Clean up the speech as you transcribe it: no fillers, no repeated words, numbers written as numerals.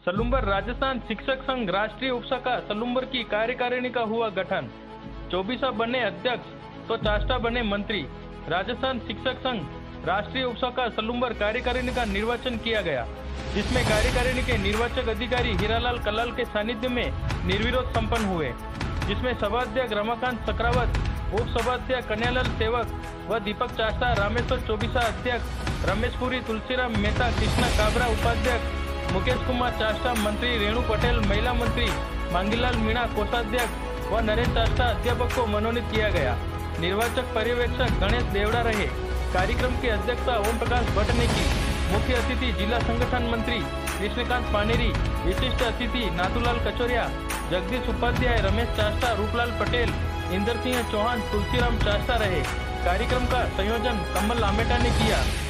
सलूम्बर राजस्थान शिक्षक संघ राष्ट्रीय उपशाखा सलूम्बर की कार्यकारिणी का हुआ गठन। 24 बने अध्यक्ष तो चाष्टा बने मंत्री। राजस्थान शिक्षक संघ राष्ट्रीय उपशाखा सलूम्बर कार्यकारिणी का निर्वाचन किया गया, जिसमें कार्यकारिणी के निर्वाचक अधिकारी हीरालाल कलाल के सानिध्य में निर्विरोध संपन्न हुए, जिसमें सभाध्यक्ष रमाकांत सक्रावत, उप सभाध्यक्ष कन्यालाल सेवक व दीपक चाष्टा, रामेश्वर चौबीसा अध्यक्ष, रमेशपुरी, तुलसीराम मेहता, कृष्णा काबरा उपाध्यक्ष, मुकेश कुमार चाष्टा मंत्री, रेणु पटेल महिला मंत्री, मांगीलाल मीणा कोषाध्यक्ष व नरेश चाष्टा अध्यापक को मनोनीत किया गया। निर्वाचक पर्यवेक्षक गणेश देवड़ा रहे। कार्यक्रम की अध्यक्षता ओम प्रकाश भट्ट ने की। मुख्य अतिथि जिला संगठन मंत्री कृष्णकांत पानेरी, विशिष्ट अतिथि नाथूलाल कचोरिया, जगदीश उपाध्याय, रमेश चाष्टा, रूपलाल पटेल, इंदर सिंह चौहान, तुलसीराम चाष्टा रहे। कार्यक्रम का संयोजन कमल आमेटा ने किया।